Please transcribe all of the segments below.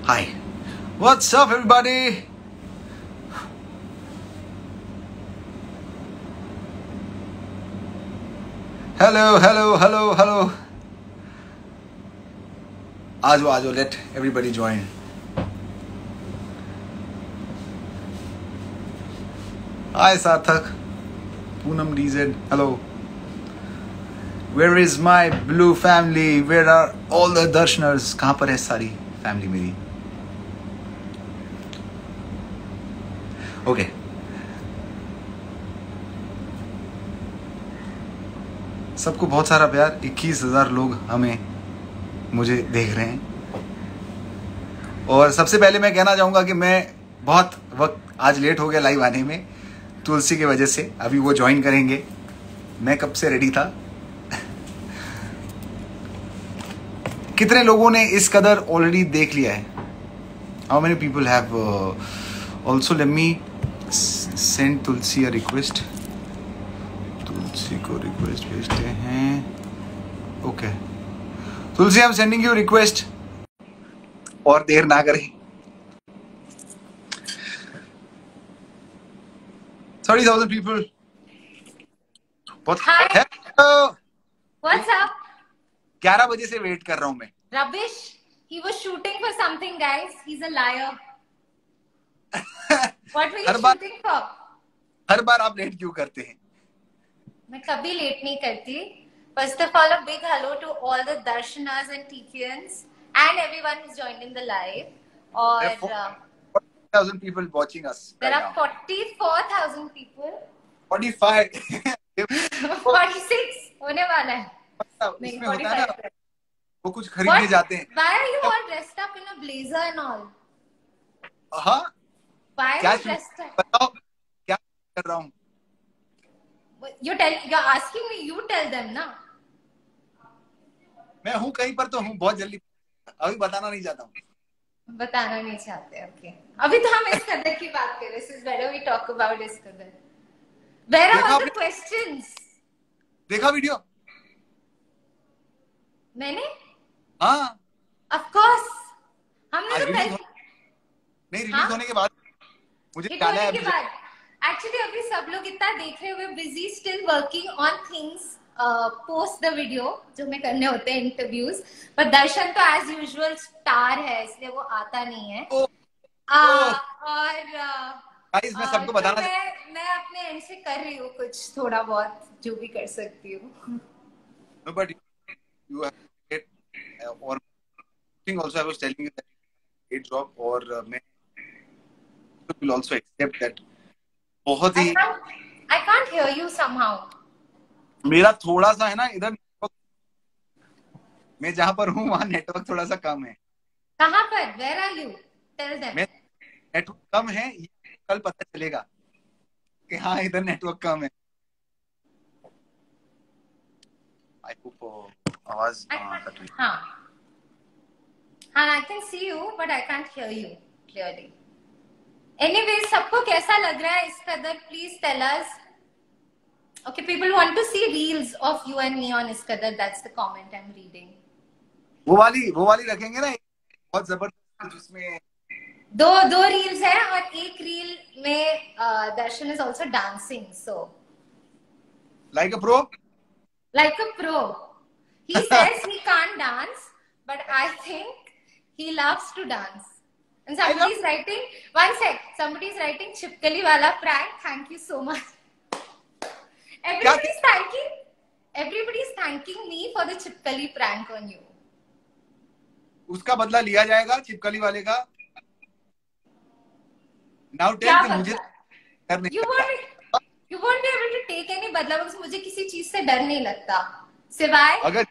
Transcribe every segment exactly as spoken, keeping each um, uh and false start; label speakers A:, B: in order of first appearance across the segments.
A: Hi. What's up, everybody? Hello, hello, hello, hello. Ajo, ajo, let everybody join. Hi, Sarthak. Poonam D Z. Hello. Where is my blue family? Where are all the darshaners? कहाँ पर है सारी family मेरी? Okay. सबको बहुत सारा प्यार. इक्कीस हजार लोग हमें मुझे देख रहे हैं. और सबसे पहले मैं कहना चाहूँगा कि मैं बहुत वक्त आज लेट हो गया लाइव आने में, तुलसी की वजह से. अभी वो ज्वाइन करेंगे. मैं कब से रेडी था. कितने लोगों ने इस कदर ऑलरेडी देख लिया है? How many people have also. Let me send Tulsi a request. Tulsi को रिक्वेस्ट भेजते हैं. Okay Tulsi, I am sending you request. और देर ना करें. Thirty thousand people. Hello,
B: what's up?
A: ग्यारह बजे से वेट कर रहा हूं मैं.
B: Rubbish. He was shooting for something, guys. He's a liar. What were you
A: her bar,
B: shooting for?
A: हर बार आप लेट क्यों करते हैं?
B: मैं कभी लेट नहीं करती. First of all, a big hello to all the darshanas and T K Ns and everyone who's joined in the live. Or
A: There are forty thousand people watching us.
B: There
A: right
B: are
A: now.
B: forty-four thousand people.
A: forty-five.
B: forty-six होने वाला है.
A: उसमें होता है ना, वो कुछ खरीद के जाते हैं.
B: Why are you all dressed up in a blazer and all?
A: हाँ.
B: Why are
A: क्या
B: you dressed up?
A: बताओ क्या कर रहा हूँ.
B: You tell. You're asking me. You tell them ना.
A: मैं हूँ कहीं पर तो हूँ. बहुत जल्दी. अभी बताना नहीं चाहता हूँ.
B: बताना नहीं चाहते. ओके. अभी तो हम इस कदर की बात कर रहे हैं. This is better we talk about इस कदर. Where are all the questions?
A: देखा वीडियो?
B: मैंने?
A: हाँ.
B: Of course. हमने तो पहले
A: नहीं, रिलीज होने के बाद मुझे
B: डाला है. के बाद एक्चुअली अभी सब लोग इतना देख रहे हुए busy, still working on things post the video जो मैं करने होते हैं इंटरव्यूज. पर दर्शन तो एज यूजुअल स्टार है, इसलिए वो आता नहीं है.
A: ओ,
B: आ, और
A: गाइस मैं सबको बताना,
B: तो मैं मैं अपने एंड से कर रही हूँ कुछ थोड़ा बहुत जो भी कर सकती हूँ.
A: no, but you have to get uh, or thing also I was telling you that great job. और uh, मैं will also accept that. बहुत ही
B: I can't hear you somehow.
A: मेरा थोड़ा सा है ना इधर, मैं जहाँ पर हूँ वहाँ नेटवर्क थोड़ा सा कम है.
B: कहाँ पर? Where are you? Tell them.
A: मैं नेटवर्क कम है, कल पता चलेगा कि हाँ इधर नेटवर्क कम है. I hope आवाज कट रही है.
B: हाँ. And I can see you, but I can't hear you clearly. Anyway, सबको कैसा लग रहा है इस कदर? Please tell us. Okay, people want to see reels of you and me on इस कदर. That's the comment I'm reading.
A: वो वाली वो वाली रखेंगे ना, बहुत जबरदस्त, जिसमें
B: दो दो रील्स है और एक रील में Darshan is also dancing. So
A: like a pro.
B: Like a pro. He says he can't dance, but I think he loves to dance. And somebody's writing, one sec, somebody's writing Chipkali wala prank. Thank you so much. Everybody's thanking, everybody's thanking me for the Chipkali prank on you.
A: उसका बदला लिया जाएगा चिपकली वाले का. Now tell me, मुझे करने
B: You won't, you won't be able to take any बदला, because मुझे किसी चीज से डर नहीं लगता सिवाय
A: अगर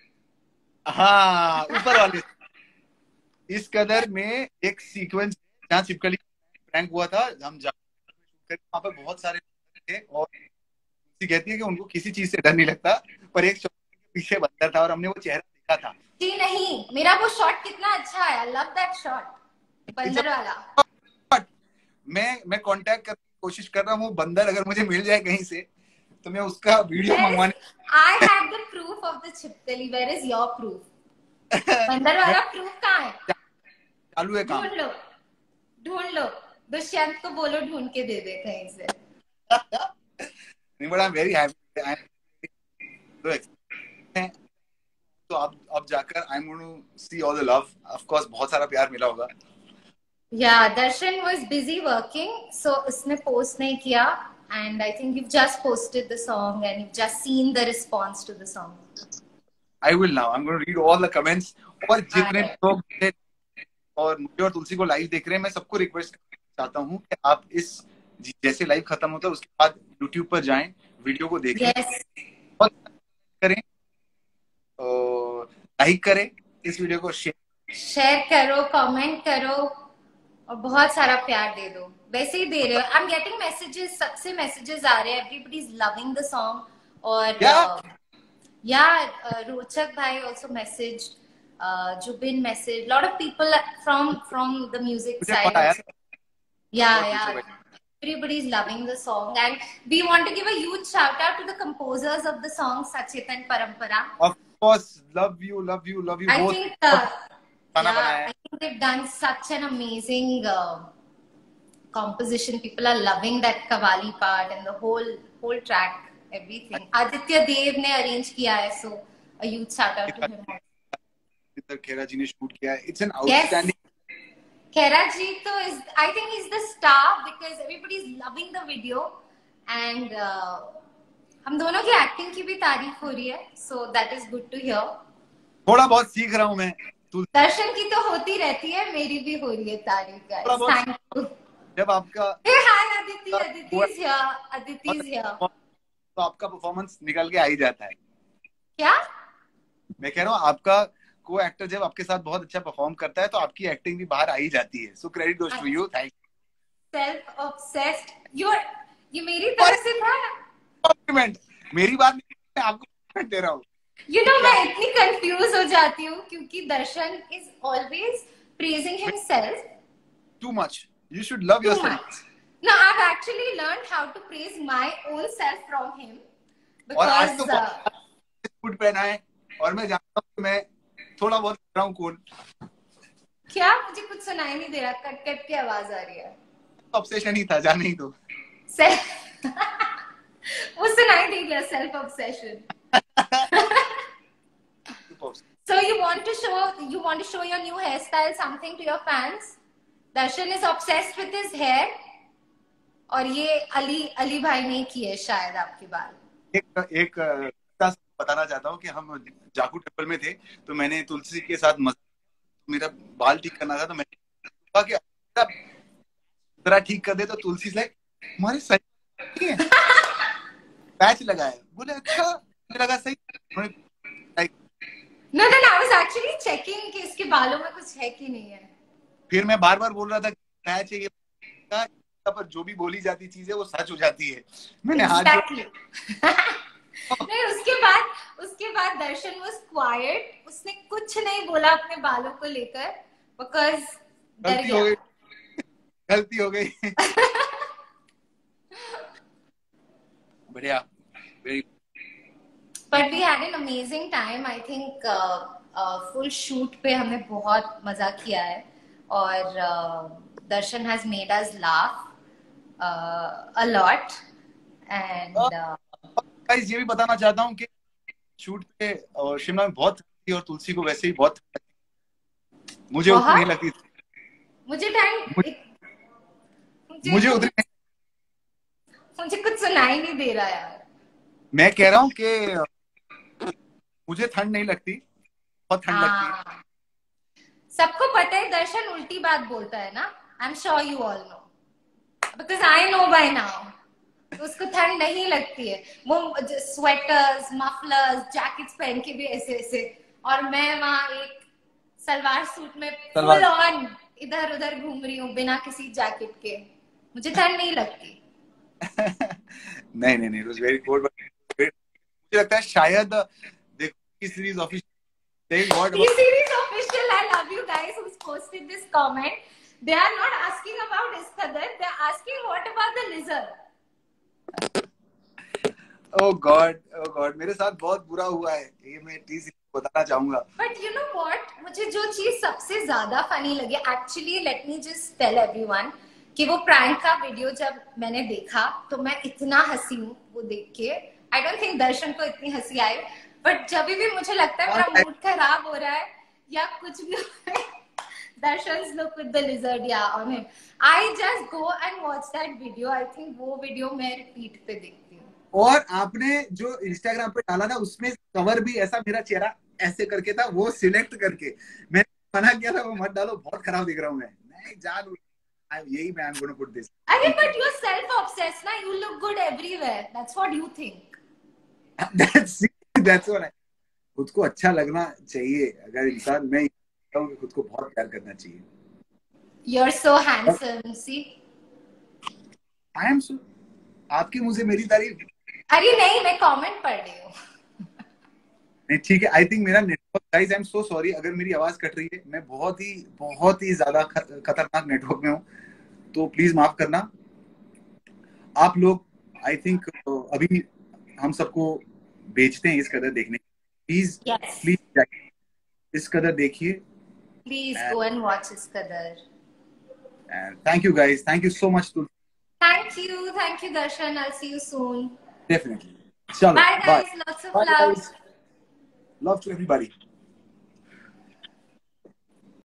A: हाँ ऊपर वाले. इस कदर में एक सीक्वेंस जहाँ चिपकली प्रैंक हुआ था, हम वहाँ पर बहुत सारे थे और कहती है कि उनको किसी चीज से डर नहीं लगता, पर एक शॉट के पीछे बंदर था और हमने वो चेहरा देखा था.
B: जी नहीं, मेरा वो शॉट कितना अच्छा है. आई लव दैट शॉट, बंदर वाला.
A: मैं मैं कांटेक्ट करने की कोशिश कर रहा हूँ. वो बंदर अगर मुझे मिल जाए कहीं से तो मैं उसका वीडियो मंगवाने.
B: I have the proof of the Chipkali. Where is your proof? बंदर वाला प्रूफ कहाँ है?
A: चालू है काम।
B: ढूंढ लो ढूंढ लो, दुष्यंत को बोलो ढूंढ के दे दे कहीं से।
A: नहीं, but I am very happy, I am तो अब अब जाकर I am going to see all the love, of course बहुत सारा प्यार मिला होगा।
B: Yeah, Darshan was busy working, so उसने post नहीं किया, and I think you've just posted the song and you've just seen the response to the song.
A: I will now, I'm going to read all the comments, और जितने लोग और मुझे और तुलसी को लाइव देख रहे हैं, मैं सबको रिक्वेस्ट चाहता हूँ कि आप इस जैसे लाइव खत्म होता है उसके बाद यूट्यूब पर जाएं, वीडियो को देखें,
B: yes.
A: और करें, लाइक करें इस वीडियो को, शेयर
B: शेयर करो, कमेंट करो और बहुत सारा प्यार दे दो। वैसे ही दे रहे हो। आई एम गेटिंग मैसेजेस, सबसे मैसेजेस आ रहे हैं, everybody is loving the song. और या रोचक भाई also message, Zubin message, lot of people from from the music side also. Yeah yeah everybody is loving the song, and we want to give a huge shout out to the composers of the song, Sachit and Parampara.
A: Of course, love you, love you, love you
B: I
A: both.
B: think uh, yeah, I think they've done such an amazing uh, composition. People are loving that Qawwali part and the whole whole track, everything. Aditya Dev ने arrange किया है, so a huge shout out to him.
A: इधर खेरा जी ने shoot किया है, it's an outstanding.
B: Khera ji to is, I think he's the star because everybody is loving the video, and uh, हम दोनों की एक्टिंग की भी तारीफ हो रही है, so that is good to hear.
A: थोड़ा बहुत सीख रहा हूँ मैं।
B: दर्शन की तो होती रहती है, मेरी भी हो रही है तारीफ। guys, thank you.
A: जब आपका
B: hey hi Aditi, Aditi is here, Aditi is here.
A: तो आपका परफॉर्मेंस निकल के आ ही जाता है।
B: क्या?
A: मैं कह रहा हूँ आपका को एक्टर जब आपके साथ बहुत अच्छा परफॉर्म करता है तो आपकी एक्टिंग भी बाहर आ ही जाती है। So credit goes to you, thank you.
B: Self obsessed, you ये मेरी तरफ से था
A: कॉम्प्लीमेंट, मेरी बात नहीं, मैं आपको कॉम्प्लीमेंट दे रहा हूँ।
B: यू नो मैं इतनी कंफ्यूज हो जाती हूँ क्योंकि Darshan is always praising himself
A: too much, you should love yourself.
B: No I have actually learned how to praise my own self from him,
A: और आज तो
B: बिकॉज़
A: सूट पहना है और मैं जानता हूँ कि मैं थोड़ा बहुत कर रहा हूँ कूल।
B: क्या? मुझे कुछ सुनाई नहीं दे रहा, कट कट की आवाज आ रही है।
A: ऑब्सेशन ही था, जाने ही दो।
B: वो सुनाई दे गया, self obsession. So you want to show you want to show your new hairstyle, something to your fans? Darshan is obsessed with his hair, और ये अली अली भाई ने किए शायद आपके बाल।
A: एक एक बताना चाहता हूँ कि हम जाकू टेम्पल में थे, तो मैंने तुलसी के साथ मेरा बाल ठीक करना था, तो मैंने कहा कि जरा ठीक कर दे, तो तुलसी से हमारे सही है पैच लगाया, बोले अच्छा, मुझे लगा सही।
B: No, no, I was actually checking कि इसके बालों में कुछ है कि नहीं है।
A: फिर मैं बार बार बोल रहा था पैच है ये, पर जो भी बोली जाती चीज है वो सच हो जाती है। मैंने
B: exactly. नहीं, उसके बाद उसके बाद दर्शन was quiet, उसने कुछ नहीं बोला अपने बालों को लेकर, because डर गया।
A: गलती हो गई। बढ़िया, very.
B: But we had an amazing time. I think uh, uh, full shoot पे हमने बहुत मजा किया है, और uh, Darshan has made us laugh uh, a lot, and uh,
A: guys ये भी बताना चाहता हूँ कि शूट पे और शिमला में बहुत थी, और तुलसी को वैसे ही बहुत, मुझे उतनी नहीं लगती थी।
B: मुझे टाइम मुझे,
A: मुझे उतनी
B: मुझे कुछ सुनाई नहीं दे रहा यार।
A: मैं कह रहा हूँ कि मुझे ठंड नहीं लगती, बहुत ठंड लगती है।
B: सबको पता है दर्शन उल्टी बात बोलता है ना, I am sure you all know, because I know by now. उसको ठंड नहीं लगती है, वो स्वेटर्स, मफलर्स, जैकेट्स पहन के भी ऐसे ऐसे, और मैं वहां एक सलवार सूट में फुल ऑन इधर उधर घूम रही हूँ बिना किसी जैकेट के, मुझे ठंड नहीं लगती।
A: नहीं नहीं नहीं, it was very cold, but मुझे लगता है शायद देखो इस series official
B: series official, I love you guys who's posted this comment. They are not asking about Iskandar, they are asking what about the lizard.
A: Oh God, oh God, मेरे साथ बहुत बुरा हुआ है, ये मैं टीसी बताना चाहूंगा।
B: But you know what? मुझे जो चीज सबसे ज्यादा फनी लगी, actually let me just tell everyone कि वो प्रैंक का वीडियो जब मैंने देखा तो मैं इतना हंसी हूँ वो देख के। आई डोंट थिंक दर्शन को इतनी हंसी आई, बट जब भी मुझे लगता है मेरा मूड खराब हो रहा है या कुछ भी Darshan's look with the lizard या on him, I just go and watch that video. I think वो वीडियो मैं रिपीट पे देखती हूँ।
C: और आपने जो इंस्टाग्राम पे डाला था उसमें कवर भी ऐसा मेरा चेहरा ऐसे करके था, वो सिलेक्ट करके मैंने मना किया था वो मत डालो, बहुत खराब दिख रहा हूँ मैं। नहीं जान यही मैं I am gonna put this.
B: अरे but you are self obsessed ना, you look good everywhere, that's what you think.
C: That's that's what, खुद को अच्छा लगना चाहिए। अगर इंसान, मैं कहता हूं कि खुद को बहुत प्यार करना चाहिए।
B: You are so handsome, see
C: I am so, आपके मुंह से मेरी तारीफ।
B: अरे नहीं, मैं कमेंट पढ़ रही हूँ।
C: नहीं ठीक है, आई थिंक मेरा network, guys I am so sorry अगर मेरी आवाज कट रही है, मैं बहुत ही बहुत ही ज्यादा खतरनाक नेटवर्क में हूँ, तो प्लीज माफ करना। आप लोग आई थिंक अभी हम सबको बेचते हैं इस कदर देखने, प्लीज प्लीज इस कदर देखिए,
B: प्लीज गो एंड वॉच इस कदर।
C: Thank you guys, thank you so much.
B: Thank you, thank you Darshan, I will see you soon.
C: Definitely, चलो
B: bye guys, lots of love,
C: love to everybody.